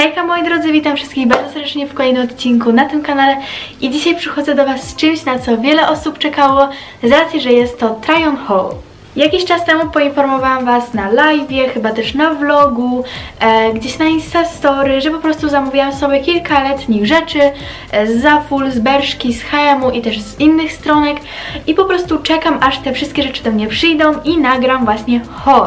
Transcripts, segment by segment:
Hejka moi drodzy, witam wszystkich bardzo serdecznie w kolejnym odcinku na tym kanale i dzisiaj przychodzę do Was z czymś, na co wiele osób czekało, z racji, że jest to try on haul. Jakiś czas temu poinformowałam Was na live'ie, chyba też na vlogu, gdzieś na Instastory, że po prostu zamówiłam sobie kilka letnich rzeczy z Zaful, z Bershki, z H&M-u i też z innych stronek i po prostu czekam, aż te wszystkie rzeczy do mnie przyjdą i nagram właśnie haul.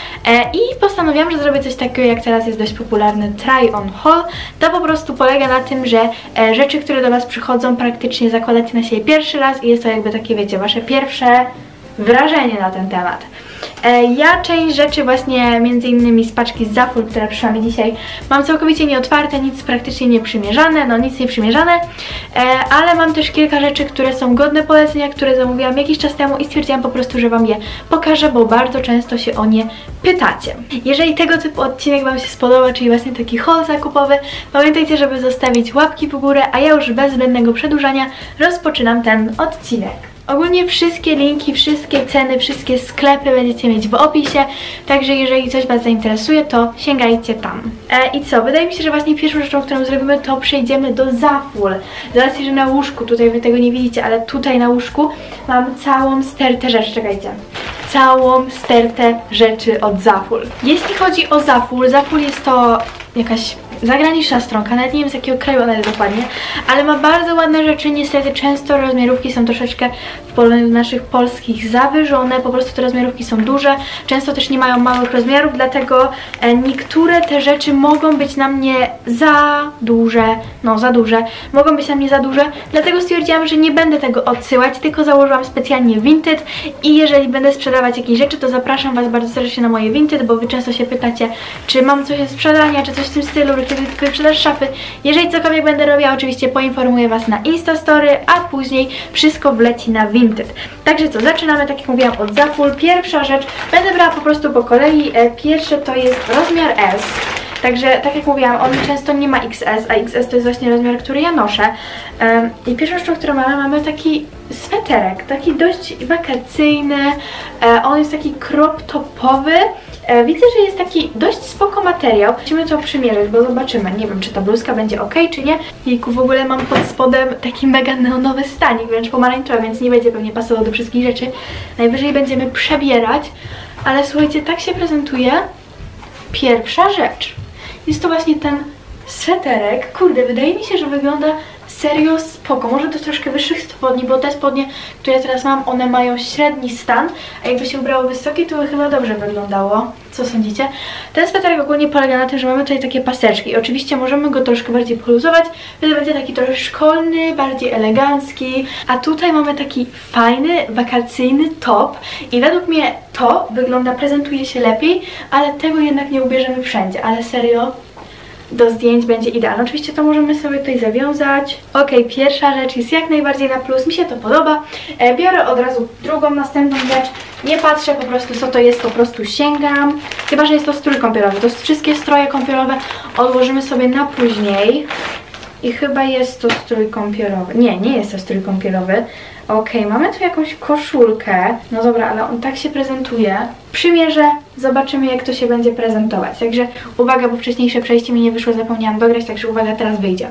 I postanowiłam, że zrobię coś takiego, jak teraz jest dość popularny try on haul. To po prostu polega na tym, że rzeczy, które do Was przychodzą, praktycznie zakładacie na siebie pierwszy raz i jest to jakby takie, wiecie, Wasze pierwsze wrażenie na ten temat. Ja część rzeczy właśnie, między innymi z paczki z Zaful, która przyszła mi dzisiaj, mam całkowicie nieotwarte, nic praktycznie nie przymierzane, no nic nie przymierzane, ale mam też kilka rzeczy, które są godne polecenia, które zamówiłam jakiś czas temu i stwierdziłam po prostu, że Wam je pokażę, bo bardzo często się o nie pytacie. Jeżeli tego typu odcinek Wam się spodoba, czyli właśnie taki haul zakupowy, pamiętajcie, żeby zostawić łapki w górę, a ja już bez zbędnego przedłużania rozpoczynam ten odcinek. Ogólnie wszystkie linki, wszystkie ceny, wszystkie sklepy będziecie mieć w opisie, także jeżeli coś Was zainteresuje, to sięgajcie tam. I co? Wydaje mi się, że właśnie pierwszą rzeczą, którą zrobimy, to przejdziemy do Zaful. Z racji, że na łóżku, tutaj Wy tego nie widzicie, ale tutaj na łóżku mam całą stertę rzeczy, czekajcie. Całą stertę rzeczy od Zaful. Jeśli chodzi o Zaful, Zaful jest to jakaś zagraniczna stronka, nawet nie wiem z jakiego kraju ona jest dokładnie, ale ma bardzo ładne rzeczy. Niestety często rozmiarówki są troszeczkę w porównaniu do naszych polskich zawyżone, po prostu te rozmiarówki są duże, często też nie mają małych rozmiarów, dlatego niektóre te rzeczy mogą być na mnie za duże, mogą być na mnie za duże, dlatego stwierdziłam, że nie będę tego odsyłać, tylko założyłam specjalnie Vinted i jeżeli będę sprzedawać jakieś rzeczy, to zapraszam Was bardzo serdecznie na moje Vinted, bo Wy często się pytacie, czy mam coś do sprzedania, czy coś w tym stylu, kiedy wyprzedasz szafy. Jeżeli cokolwiek będę robiła, oczywiście poinformuję Was na Instastory, a później wszystko wleci na Vinted. Także co, zaczynamy, tak jak mówiłam, od Zaful. Pierwsza rzecz, będę brała po prostu po kolei. Pierwsze to jest rozmiar S. Także, tak jak mówiłam, on często nie ma XS, a XS to jest właśnie rozmiar, który ja noszę. I pierwszą rzeczą, którą mamy taki sweterek, taki dość wakacyjny. On jest taki crop topowy. Widzę, że jest taki dość spoko materiał. Musimy to przymierzyć, bo zobaczymy. Nie wiem, czy ta bluzka będzie ok, czy nie. Jejku, w ogóle mam pod spodem taki mega neonowy stanik, wręcz pomarańczowy, więc nie będzie pewnie pasował do wszystkich rzeczy. Najwyżej będziemy przebierać. Ale słuchajcie, tak się prezentuje pierwsza rzecz. Jest to właśnie ten sweterek. Kurde, wydaje mi się, że wygląda serio spoko. Może do troszkę wyższych spodni, bo te spodnie, które teraz mam, one mają średni stan, a jakby się ubrało wysokie, to by chyba dobrze wyglądało. Co sądzicie? Ten sweterek ogólnie polega na tym, że mamy tutaj takie paseczki. I oczywiście możemy go troszkę bardziej poluzować, wtedy będzie taki trochę szkolny, bardziej elegancki. A tutaj mamy taki fajny, wakacyjny top i według mnie to wygląda, prezentuje się lepiej, ale tego jednak nie ubierzemy wszędzie, ale serio do zdjęć będzie idealne. Oczywiście to możemy sobie tutaj zawiązać. Ok, pierwsza rzecz jest jak najbardziej na plus, mi się to podoba. Biorę od razu drugą, następną rzecz. Nie patrzę po prostu co to jest, po prostu sięgam. Chyba że jest to strój kąpielowy. To wszystkie stroje kąpielowe odłożymy sobie na później. I chyba jest to strój kąpielowy. Nie, nie jest to strój kąpielowy. Ok, mamy tu jakąś koszulkę. No dobra, ale on tak się prezentuje. Przymierzę, zobaczymy jak to się będzie prezentować. Także uwaga, bo wcześniejsze przejście mi nie wyszło, zapomniałam dograć, także uwaga, teraz wyjdzie.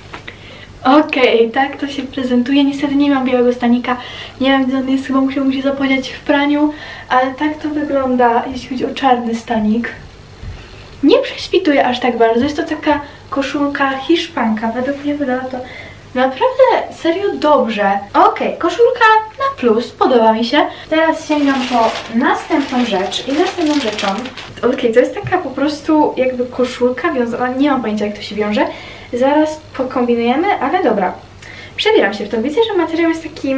Okej, tak to się prezentuje. Niestety nie mam białego stanika. Nie wiem, gdzie on jest, chyba musiał mu się zapodziać w praniu. Ale tak to wygląda, jeśli chodzi o czarny stanik. Nie prześwituje aż tak bardzo. Jest to taka koszulka hiszpanka. Według mnie wygląda to naprawdę serio dobrze. Okej, koszulka na plus, podoba mi się. Teraz sięgam po następną rzecz. I następną rzeczą, okej, to jest taka po prostu jakby koszulka wiązana. Nie mam pojęcia jak to się wiąże. Zaraz pokombinujemy, ale dobra. Przebieram się w to. Widzę, że materiał jest taki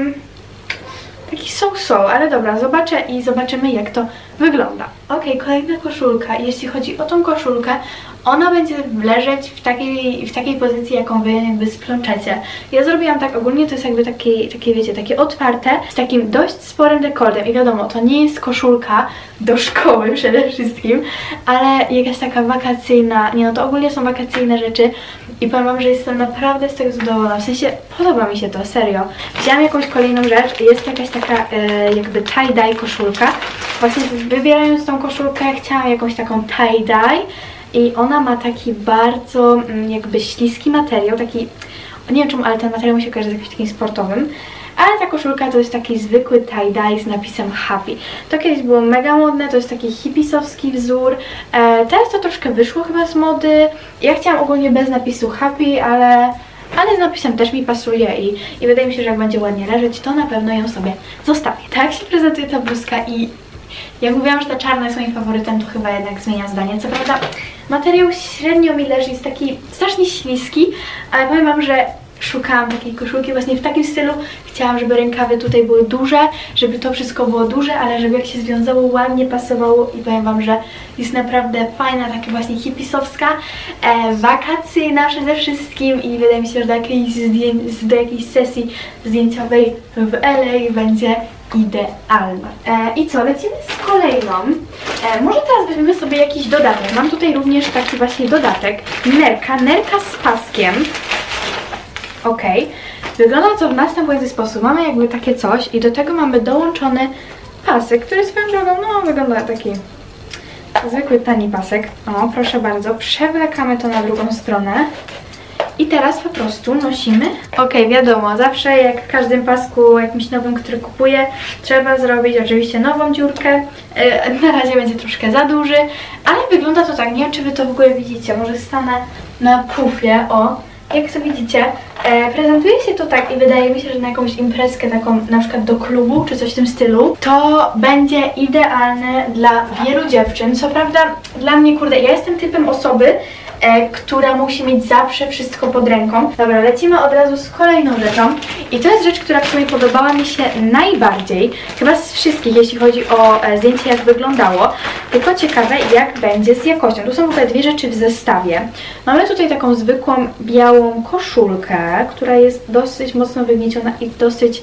so-so, ale dobra, zobaczę i zobaczymy jak to wygląda. Okej, kolejna koszulka. Jeśli chodzi o tą koszulkę, ona będzie leżeć w takiej pozycji, jaką wy jakby splączecie. Ja zrobiłam tak ogólnie, to jest jakby takie wiecie, takie otwarte, z takim dość sporym dekoltem i wiadomo, to nie jest koszulka do szkoły przede wszystkim, ale jakaś taka wakacyjna, nie no to ogólnie są wakacyjne rzeczy i powiem wam, że jestem naprawdę z tego zadowolona, w sensie podoba mi się to, serio. Wzięłam jakąś kolejną rzecz, jest jakaś taka jakby tie-dye koszulka. Właśnie wybierając tą koszulkę chciałam jakąś taką tie-dye i ona ma taki bardzo jakby śliski materiał, taki, nie wiem czemu, ale ten materiał mi się kojarzy z jakimś takim sportowym. Ale ta koszulka to jest taki zwykły tie-dye z napisem Happy. To kiedyś było mega modne, to jest taki hipisowski wzór. Teraz to troszkę wyszło chyba z mody. Ja chciałam ogólnie bez napisu Happy, ale z napisem też mi pasuje i wydaje mi się, że jak będzie ładnie leżeć, to na pewno ją sobie zostawię. Tak się prezentuje ta bluzka i jak mówiłam, że ta czarna jest moim faworytem, to chyba jednak zmienia zdanie. Co prawda materiał średnio mi leży, jest taki strasznie śliski, ale powiem wam, że szukałam takiej koszulki właśnie w takim stylu. Chciałam, żeby rękawy tutaj były duże, żeby to wszystko było duże, ale żeby jak się związało, ładnie pasowało i powiem wam, że jest naprawdę fajna, taka właśnie hipisowska, wakacyjna przede wszystkim i wydaje mi się, że do jakiejś sesji zdjęciowej w LA będzie idealna. I co, lecimy z kolejną. Może teraz weźmiemy sobie jakiś dodatek. Mam tutaj również taki właśnie dodatek. Nerka z paskiem. Ok, wygląda to w następujący sposób. Mamy jakby takie coś i do tego mamy dołączony pasek, który swoją drogą, no wygląda taki zwykły tani pasek. O, proszę bardzo, przewlekamy to na drugą stronę i teraz po prostu nosimy. Ok, wiadomo, zawsze jak w każdym pasku jakimś nowym, który kupuję, trzeba zrobić oczywiście nową dziurkę. Na razie będzie troszkę za duży, ale wygląda to tak, nie wiem czy wy to w ogóle widzicie, może stanę na pufie, o. Jak to widzicie, prezentuje się to tak i wydaje mi się, że na jakąś imprezkę taką na przykład do klubu czy coś w tym stylu, to będzie idealne dla wielu dziewczyn. Co prawda dla mnie, kurde, ja jestem typem osoby, która musi mieć zawsze wszystko pod ręką. Dobra, lecimy od razu z kolejną rzeczą i to jest rzecz, która w sumie podobała mi się najbardziej, chyba z wszystkich, jeśli chodzi o zdjęcie, jak wyglądało, tylko ciekawe jak będzie z jakością. Tu są w ogóle dwie rzeczy w zestawie. Mamy tutaj taką zwykłą białą koszulkę, która jest dosyć mocno wygnieciona i dosyć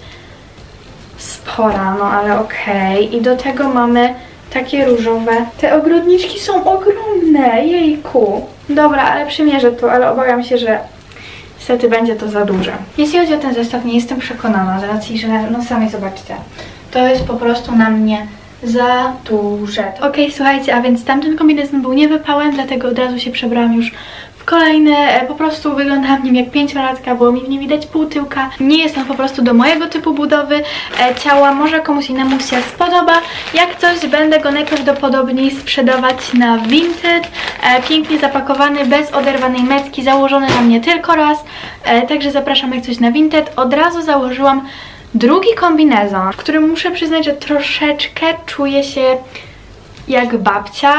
spora, no ale okej. I do tego mamy takie różowe. Te ogrodniczki są ogromne, jejku. Dobra, ale przymierzę to, ale obawiam się, że niestety będzie to za duże. Jeśli chodzi o ten zestaw, nie jestem przekonana, z racji, że no sami zobaczcie. To jest po prostu na mnie za duże. Okej, słuchajcie, a więc tamten kombinezon był niewypałem, dlatego od razu się przebrałam już w kolejny. Po prostu wyglądałam w nim jak 5-latka, bo mi w nim widać pół tyłka. Nie jest on po prostu do mojego typu budowy ciała, może komuś innemu się spodoba. Jak coś, będę go najprawdopodobniej sprzedawać na Vinted. Pięknie zapakowany, bez oderwanej metki, założony na mnie tylko raz. Także zapraszam jak coś na Vinted. Od razu założyłam drugi kombinezon, w którym muszę przyznać, że troszeczkę czuję się jak babcia.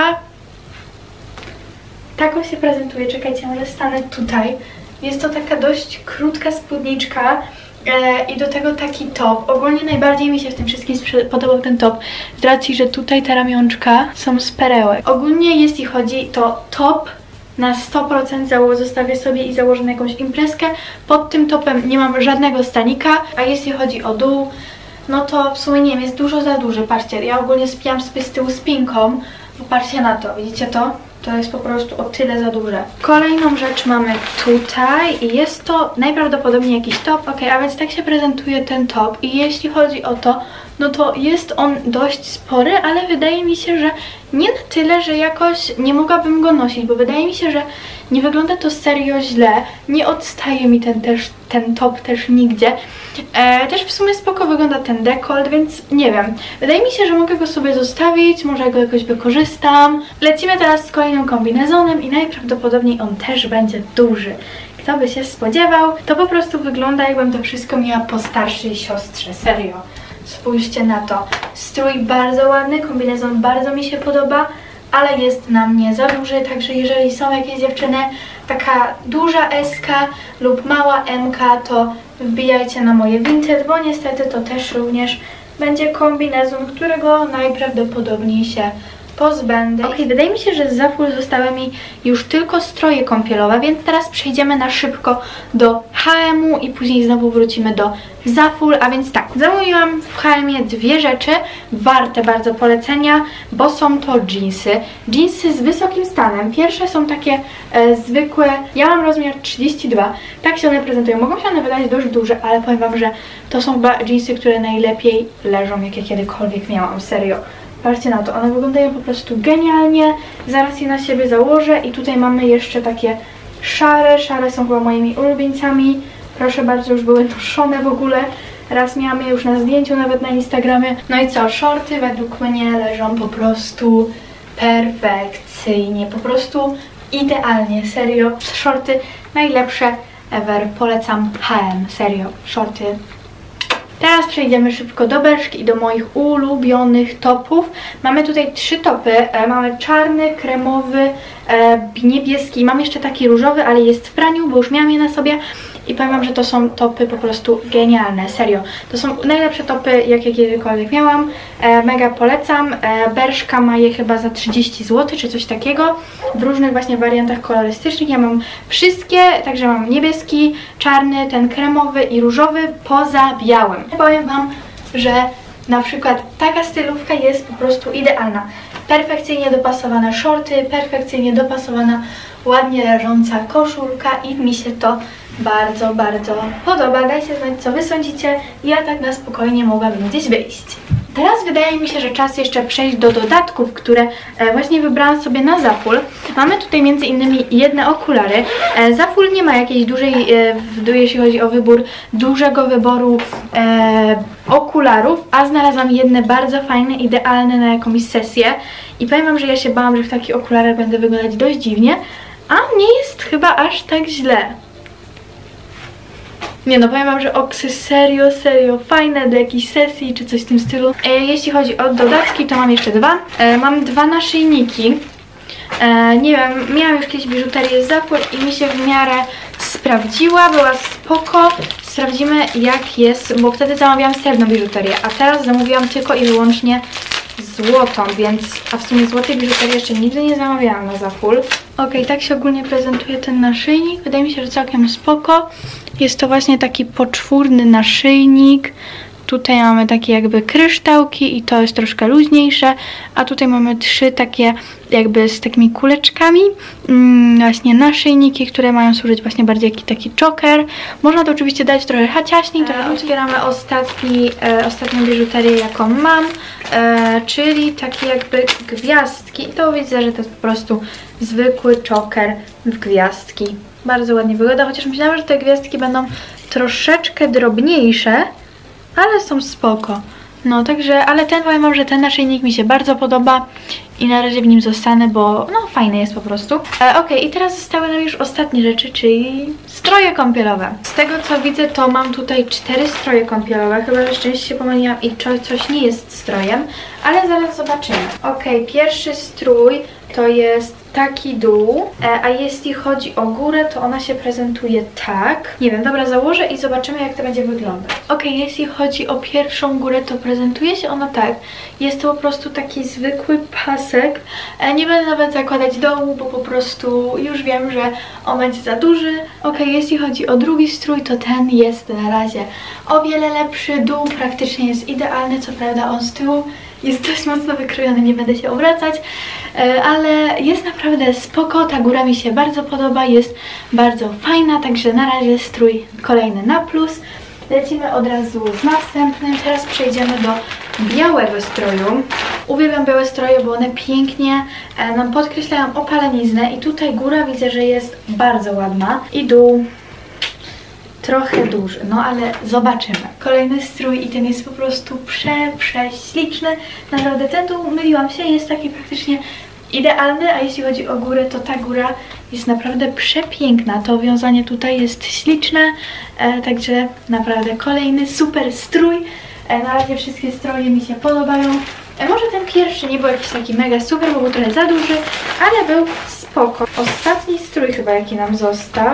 Tak on się prezentuje, czekajcie, może stanę tutaj. Jest to taka dość krótka spódniczka i do tego taki top. Ogólnie najbardziej mi się w tym wszystkim podobał ten top, z racji, że tutaj te ramionczka są z perełek. Ogólnie jeśli chodzi, to top na 100% zostawię sobie i założę na jakąś imprezkę. Pod tym topem nie mam żadnego stanika, a jeśli chodzi o dół, no to w sumie nie wiem, jest dużo za duży. Patrzcie, ja ogólnie spiłam sobie z tyłu spinką, popatrzcie na to, widzicie to? To jest po prostu o tyle za duże. Kolejną rzecz mamy tutaj i jest to najprawdopodobniej jakiś top. Ok, a więc tak się prezentuje ten top i jeśli chodzi o to, no to jest on dość spory, ale wydaje mi się, że nie na tyle, że jakoś nie mogłabym go nosić, bo wydaje mi się, że nie wygląda to serio źle, nie odstaje mi ten top też nigdzie. Też w sumie spoko wygląda ten dekolt, więc nie wiem. Wydaje mi się, że mogę go sobie zostawić, może go jakoś wykorzystam. Lecimy teraz z kolejnym kombinezonem i najprawdopodobniej on też będzie duży. Kto by się spodziewał, to po prostu wygląda, jakbym to wszystko miała po starszej siostrze, serio. Spójrzcie na to. Strój bardzo ładny, kombinezon bardzo mi się podoba, ale jest na mnie za duży, także jeżeli są jakieś dziewczyny, taka duża S-ka lub mała M-ka, to wbijajcie na moje Vinted, bo niestety to też również będzie kombinezon, którego najprawdopodobniej się pozbędę. Ok, wydaje mi się, że z Zaful zostały mi już tylko stroje kąpielowe, więc teraz przejdziemy na szybko do H&M-u i później znowu wrócimy do Zaful, a więc tak, zamówiłam w H&M-ie dwie rzeczy warte bardzo polecenia, bo są to dżinsy. Dżinsy z wysokim stanem. Pierwsze są takie zwykłe, ja mam rozmiar 32, tak się one prezentują. Mogą się one wydać dość duże, ale powiem wam, że to są chyba dżinsy, które najlepiej leżą, jakie kiedykolwiek miałam, serio. Patrzcie na to, one wyglądają po prostu genialnie. Zaraz je na siebie założę i tutaj mamy jeszcze takie szare. Szare są chyba moimi ulubieńcami. Proszę bardzo, już były noszone w ogóle. Raz miałam je już na zdjęciu, nawet na Instagramie. No i co, shorty według mnie leżą po prostu perfekcyjnie. Po prostu idealnie, serio. Shorty najlepsze ever. Polecam H&M, serio. Shorty. Teraz przejdziemy szybko do Bershki i do moich ulubionych topów. Mamy tutaj 3 topy. Mamy czarny, kremowy, niebieski. Mam jeszcze taki różowy, ale jest w praniu, bo już miałam je na sobie. I powiem wam, że to są topy po prostu genialne, serio. To są najlepsze topy, jakie kiedykolwiek miałam. Mega polecam. Bershka ma je chyba za 30 zł, czy coś takiego. W różnych właśnie wariantach kolorystycznych. Ja mam wszystkie, także mam niebieski, czarny, ten kremowy i różowy, poza białym. Powiem wam, że na przykład taka stylówka jest po prostu idealna. Perfekcyjnie dopasowane shorty, perfekcyjnie dopasowana, ładnie leżąca koszulka i mi się to bardzo, bardzo podoba. Dajcie znać, co wy sądzicie. Ja tak na spokojnie mogłabym gdzieś wyjść. Teraz wydaje mi się, że czas jeszcze przejść do dodatków, które właśnie wybrałam sobie na Zaful. Mamy tutaj między innymi jedne okulary. Zaful nie ma jakiejś dużej, jeśli chodzi o wybór, dużego wyboru okularów, a znalazłam jedne bardzo fajne, idealne na jakąś sesję. I powiem wam, że ja się bałam, że w takich okularach będę wyglądać dość dziwnie, a nie jest chyba aż tak źle. Nie no, powiem wam, że oksy serio fajne do jakiejś sesji czy coś w tym stylu. Jeśli chodzi o dodatki, to mam jeszcze 2. Mam 2 naszyjniki. Nie wiem, miałam już kiedyś biżuterię z Zaful i mi się w miarę sprawdziła, była spoko. Sprawdzimy jak jest, bo wtedy zamawiałam srebrną biżuterię, a teraz zamówiłam tylko i wyłącznie złotą, więc, a w sumie złotej biżuterii jeszcze nigdy nie zamawiałam na Zaful. Okej, tak się ogólnie prezentuje ten naszyjnik, wydaje mi się, że całkiem spoko. Jest to właśnie taki poczwórny naszyjnik. Tutaj mamy takie jakby kryształki i to jest troszkę luźniejsze, a tutaj mamy 3 takie jakby z takimi kuleczkami, właśnie naszyjniki, które mają służyć właśnie bardziej jak taki choker. Można to oczywiście dać trochę haciaśniej. Otwieramy ostatnią biżuterię, jaką mam, czyli takie jakby gwiazdki. I to widzę, że to jest po prostu zwykły choker w gwiazdki. Bardzo ładnie wygląda, chociaż myślałam, że te gwiazdki będą troszeczkę drobniejsze, ale są spoko. No także, ale powiem wam, że ten naszyjnik mi się bardzo podoba i na razie w nim zostanę, bo no fajny jest po prostu. Okej, i teraz zostały nam już ostatnie rzeczy, czyli stroje kąpielowe. Z tego co widzę, to mam tutaj 4 stroje kąpielowe, chyba że szczęście się pomyliłam i coś nie jest strojem, ale zaraz zobaczymy. Okej, pierwszy strój to jest taki dół, a jeśli chodzi o górę, to ona się prezentuje tak. Nie wiem, dobra, założę i zobaczymy jak to będzie wyglądać. Okej, jeśli chodzi o pierwszą górę, to prezentuje się ona tak. Jest to po prostu taki zwykły pasek. Nie będę nawet zakładać dołu, bo po prostu już wiem, że on będzie za duży. Okej, jeśli chodzi o drugi strój, to ten jest na razie o wiele lepszy. Dół praktycznie jest idealny, co prawda on z tyłu jest dość mocno wykrojony, nie będę się obracać, ale jest naprawdę spoko, ta góra mi się bardzo podoba, jest bardzo fajna, także na razie strój kolejny na plus. Lecimy od razu z następnym, teraz przejdziemy do białego stroju. Uwielbiam białe stroje, bo one pięknie nam podkreślają opaleniznę i tutaj góra widzę, że jest bardzo ładna i dół trochę duży, no ale zobaczymy. Kolejny strój i ten jest po prostu prześliczny. Naprawdę ten dół, myliłam się, jest taki praktycznie idealny, a jeśli chodzi o górę, to ta góra jest naprawdę przepiękna. To wiązanie tutaj jest śliczne, także naprawdę kolejny super strój. Na razie wszystkie stroje mi się podobają. Może ten pierwszy nie był jakiś taki mega super, bo był trochę za duży, ale był spoko. Ostatni strój chyba jaki nam został.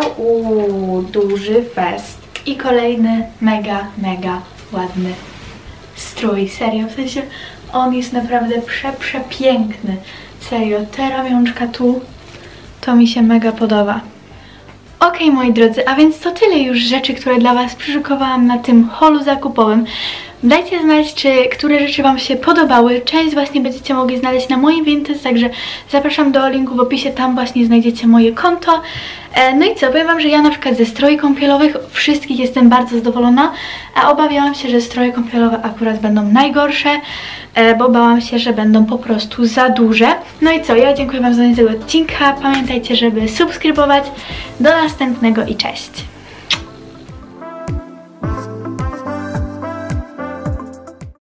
Duży fest. I kolejny mega ładny strój. Serio, w sensie on jest naprawdę przepiękny. Serio, te ramionczka tu, to mi się mega podoba. Okej, moi drodzy, a więc to tyle już rzeczy, które dla was przyszykowałam na tym haulu zakupowym. Dajcie znać, które rzeczy Wam się podobały. Część właśnie będziecie mogli znaleźć na moim Vinted, także zapraszam do linku w opisie, tam właśnie znajdziecie moje konto. No i co, powiem Wam, że ja na przykład ze stroi kąpielowych wszystkich jestem bardzo zadowolona, a obawiałam się, że stroje kąpielowe akurat będą najgorsze, bo bałam się, że będą po prostu za duże. No i co, ja dziękuję Wam za tego odcinka, pamiętajcie, żeby subskrybować. Do następnego i cześć!